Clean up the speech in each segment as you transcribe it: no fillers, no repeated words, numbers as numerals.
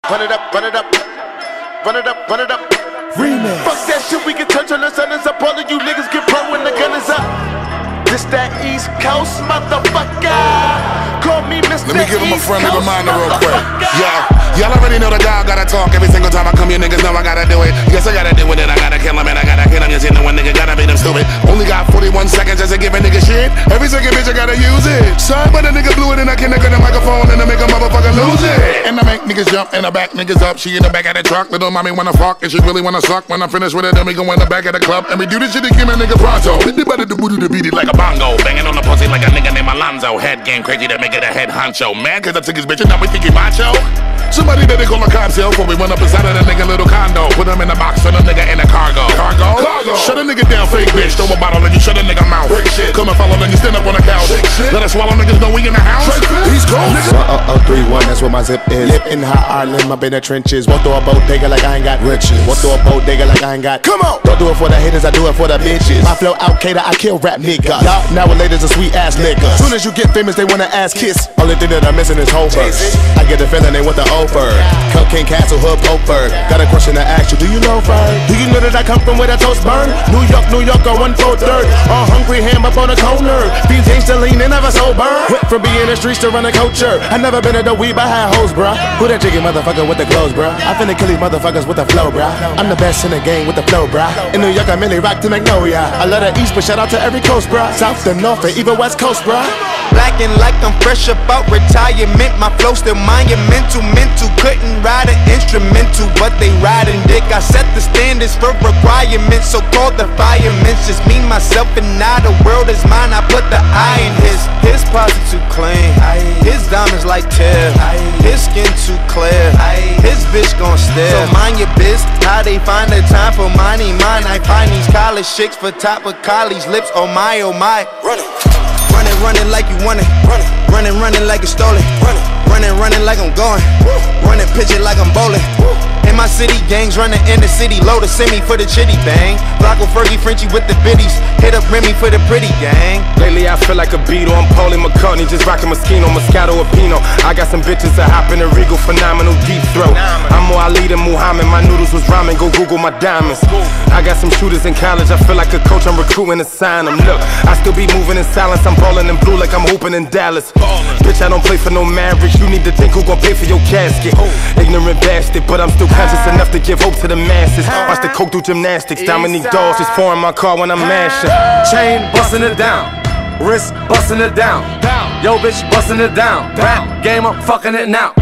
Run it up, run it up, run it up, run it up. Remix. Fuck that shit, we can touch on the sun. It's up, all of you niggas get pro when the gun is up. This that East Coast motherfucker. Call me Mr. Let me give him a East friendly Coast reminder real quick. motherfucker. Y'all already know the dog gotta talk every single time I come. You niggas know I gotta do it. Yes, I gotta do it. I gotta kill him and I gotta kill him. You see, no one nigga gotta beat him stupid. Only got 41 seconds just to give a nigga shit. Every second bitch I gotta use it. Son, but a nigga blew it and I can't look at the microphone and I make a motherfucker lose it. And I make niggas jump and I back niggas up. She in the back of the truck. Little mommy wanna fuck and she really wanna suck. When I finish with it, then we go in the back of the club and we do this shit to give a nigga pronto. Hit the better to booty to beat it like a bongo. Banging on the pussy like a nigga named Alonzo. Head game crazy to make it a head honcho. Man, cause I took his bitch and now we think he macho. Somebody better call a cops here before we run up inside of the nigga little condo. Put him in the box, turn the nigga in the cargo. Cargo? Shut a nigga down, fake bitch. Throw a bottle and you shut a nigga mouth. Come and follow and you stand up on the couch. Let us swallow niggas know we in the house. He's cold. 1031, that's where my zip is. Live in hot Ireland, up in the trenches. Won't throw a bodega like I ain't got riches. Won't throw a bodega like I ain't got. Come on! Don't do it for the haters, I do it for the bitches. My flow out cater, I kill rap niggas. Y'all nowadays a sweet ass nigga. Soon as you get famous, they wanna ass kiss. Only thing that I'm missing is whole verse. I get the feeling they want the over. Cocaine Castle, Hood, Oakford. Got a question to ask you, do you know Ferg? Do you know that I come from where the toast burn? New York, on 1/4. All hungry ham up on the corner. These days to lean and never sober. Went from being in the streets to running culture. I never been at the weed, but had hoes, bruh. Who that chicken motherfucker with the clothes, bruh? I finna kill these motherfuckers with the flow, bruh. I'm the best in the game with the flow, bruh. In New York, I mainly rock to Magnolia. I love the East, but shout out to every coast, bruh. South to North and even West Coast, bruh. Black and like I'm fresh about retirement. My flow still monumental, mental. Couldn't ride an instrumental, but they riding dick. I set the standards for requirements, so called the firemen. Just me, myself, and I. The world is mine. I put the I in his. His posse too clean. His diamonds like tear. His skin too clear. His bitch gon' stare. So mind your biz. How they find the time for money? Mine. I find these college chicks for top of college lips. Oh my, oh my. Running like you want it. Running like it's stolen. Running like I'm going. Running pitching like I'm bowling. In my city, gangs running in the city. Load a semi for the chitty bang. Flocko, Fergie, Frenchie with the biddies. Hit up Remy for the pretty gang. Lately I feel like a Beatle. I'm Paulie McCartney, just rocking Moschino, Moscato, or Pinot. I got some bitches that hop in the Regal, phenomenal deep throat. I'm more Ali than Muhammad. My noodles was ramen. Go Google my diamonds. I got some shooters in college. I feel like a coach. I'm recruiting to sign them. Look, I still be moving in silence. I'm balling in blue like I'm hooping in Dallas. Bitch, I don't play for no Mavericks. You need to think who gon' pay for your casket. Ignorant bastard, but I'm still conscious enough to give hope to the masses. Watch the coke do gymnastics. Dominique Dawes is pouring my car when I'm mashing. Chain busting it down, wrist busting it down. Yo bitch busting it down. Rap game up, fucking it now.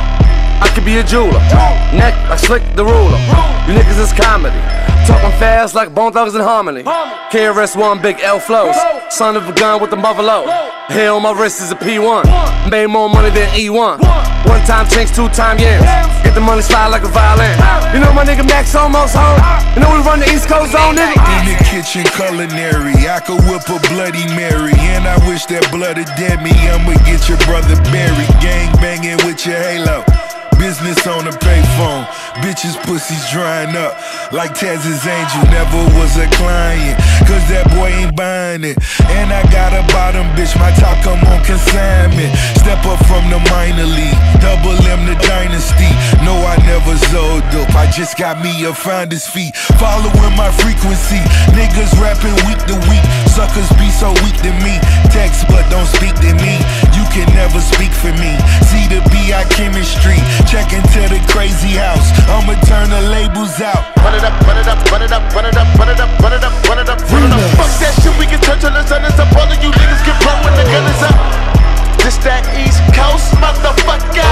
I could be a jeweler, neck like Slick the Ruler. You niggas is comedy, talking fast like Bone Thugs and Harmony. KRS-One, big L flows, son of a gun with the buffalo. Hair on my wrist is a P1, made more money than E1. One time chinks, 2 time yams. Get the money slide like a violin. You know my nigga Max almost home. You know we run the East Coast zone, nigga. In the kitchen culinary, I could whip a Bloody Mary. And I wish that blood had dead me. I'ma get your brother buried. Gang banging with your halo. Business on the payphone, bitches pussies drying up like Taz's angel never was a client, cause that boy ain't buying it. And I got a bottom bitch, my top come on consignment. Step up from the minor league, double M the dynasty. No, I never sold dope, I just got me a finder's fee. Following my frequency, niggas rapping week to week. Suckers be so weak to me, text but don't speak to me. You can never speak for me, see the B.I. chemistry. Check into the crazy house, I'ma turn the labels out. Run it up, run it up, run it up, run it up, run it up, run it up, run it up, run it up. Fuck that shit, we can touch on the sun. It's up, all of you niggas get pro when the gun is up. This that East Coast motherfucker.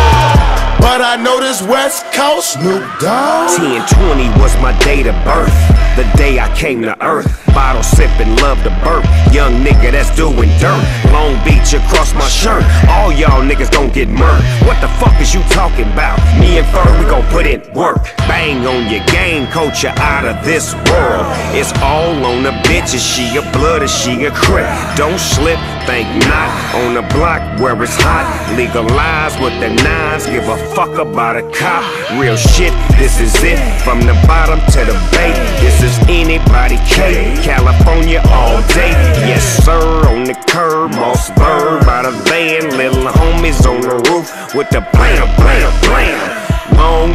But I know this West Coast, Snoop Dogg. 10/20 was my date of birth, the day I came to earth. Bottle sipping, love to burp. Young nigga that's doing dirt. Long Beach across my shirt. All y'all niggas gon' get murked. What the fuck is you talking about? Me and Ferg, we gon' put in work. Bang on your game, coach, you out of this world. It's all on the bitches. She a blood or she a crip. Don't slip, think not. On the block where it's hot. Legalize with the nines. Give a fuck about a cop. Real shit, this is it. From the bottom to the bay. This is anybody K. California all day. Yes sir, on the curb. Mossberg by the van. Little homies on the roof with the blam, blam, blam. Long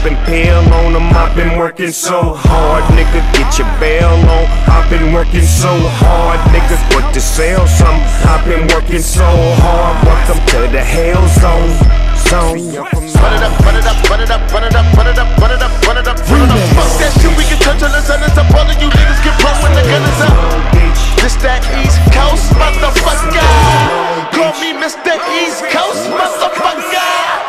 and peel on them. I've been working so hard, nigga, get your bail on. I've been working so hard, niggas work to sell some. I've been working so hard, welcome to the hell zone. Run it up, run it up, run it up, run it up, run it up, run it up, run it up, run it up. Fuck that shit, we can turn till the sun is up. All of you niggas get run when the gun is up. This that East Coast motherfucker. Call me Mr. East Coast motherfucker.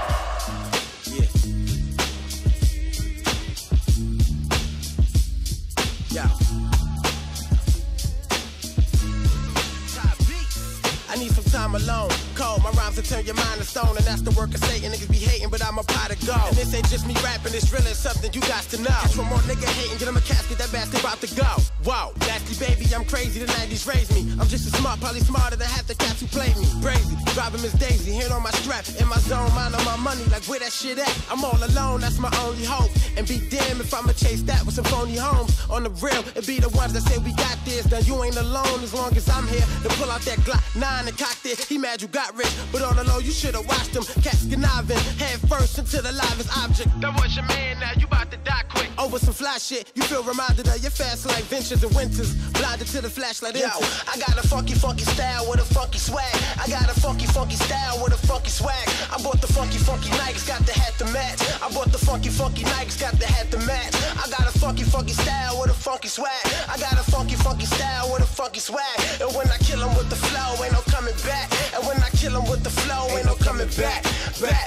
I need some time alone. Cold, my rhymes will turn your mind to stone, and that's the work of Satan. Niggas be hating, but I'm a pot of gold. And this ain't just me rapping, it's really something you got to know. Catch one more nigga hating, get him a casket, that bastard about to go. Whoa, nasty baby, I'm crazy, the 90s raised me. I'm just as smart, probably smarter than half the cats who played me. Brazy, driving Miss Daisy, hand on my strap, in my zone, mind on my money, like where that shit at? I'm all alone, that's my only hope. And be damned if I'ma chase that with some phony homes. On the real, it be the ones that say we got this. Now you ain't alone as long as I'm here to pull out that Glock 9 and cock this. He mad you got rich, but on the low you should've watched him. Cats conniving, head first into the livest object. That was your man, now you about to die quick. Over some fly shit, you feel reminded of your fast life ventures and winters. Blinded to the flashlight. Yo, I got a funky style with a funky swag. I got a funky style with a funky swag. I bought the funky Nikes, got the hat to match. I bought the funky Nikes, got the hat to match. I got a funky style with a funky swag. I got a funky style with a funky swag. And when I kill him with the flow, ain't no coming back. And when I kill him with the flow, ain't no coming back. Back.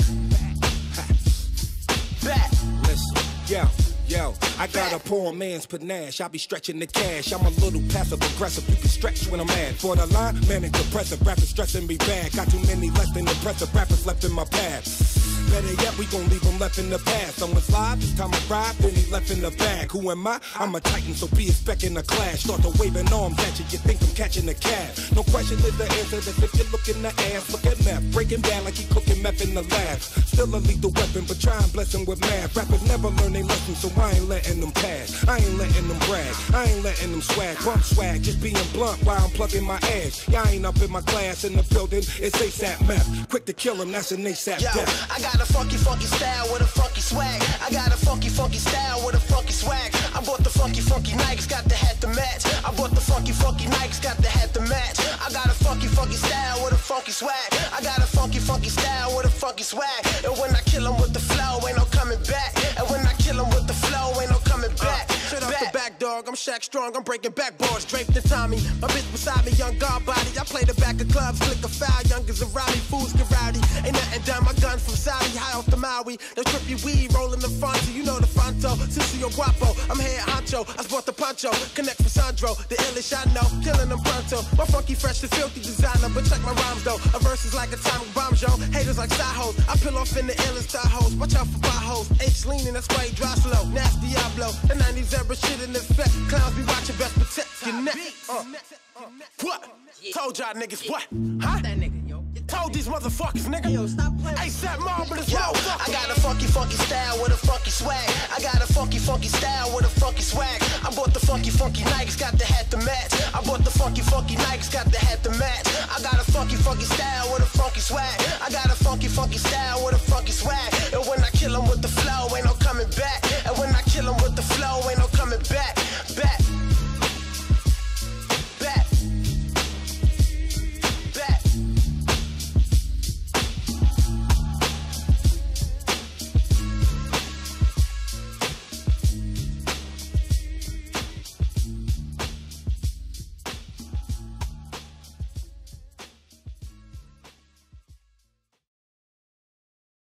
Listen, yo, I got a poor man's panache. I be stretching the cash. I'm a little passive aggressive. You can stretch when I'm mad. For the line, manic depressive. Rappers stressing me bad. Got too many less than impressive rappers left in my path. Better yet, we gon' leave them left in the past. Someone's live, this time I ride, then he left in the bag. Who am I? I'm a titan, so be expecting a clash. Start to waving arms at you, you think I'm catching a cab. No question is the answer, that if you look in the ass, look at meth. Breaking down like he cooking meth in the lab. Still a lethal weapon, but try and bless him with math. Rappers never learn their lessons, so I ain't letting them pass. I ain't letting them brag, I ain't letting them swag. Bump swag, just being blunt while I'm plugging my ass. Y'all ain't up in my class in the building, it's ASAP meth. Quick to kill him, that's an ASAP death. I got a funky style with a funky swag. I got a funky style with a funky swag. I bought the funky Nikes, got the hat to match. I bought the funky Nikes, got the hat to match. I got a funky style with a funky swag. I got a funky style with a funky swag. And when I kill him with the flow, ain't no coming back. And when I kill him with the flow, ain't no coming back. Straight off the back, dog, I'm Shaq Strong, I'm breaking backboards, draped in Tommy. My bitch beside me, young guard body. I play the back of clubs, flick a foul, youngers around me, fools get rowdy. Ain't nothing done, my gun from Saudi, high off the Maui. The trippy weed, rolling the Fonto, you know the Fonto. Sissio Guapo, I'm head honcho, I sport the poncho. Connect with Sandro, the illish I know, killing them pronto. My funky, fresh, and filthy designer, but check my rhymes though. A verse is like atomic bomb, Joe. Haters like side-hoes, I peel off in the illest side-hoes. Watch out for potholes, H leaning, that's why he dry slow. Nasty Diablo, the 90s era shit in effect. Clowns be watching, best protect your neck. What? Told y'all niggas what? Huh? That nigga, yo. Told these motherfuckers, nigga. Yo, stop playing. ASAP Marvelous. Yo, I got a funky style with a funky swag. I got a funky style with a funky swag. I bought the funky Nikes, got the hat to match. I bought the funky Nikes, got the hat to match. I got a funky style with a funky swag. I got a funky style with a funky swag.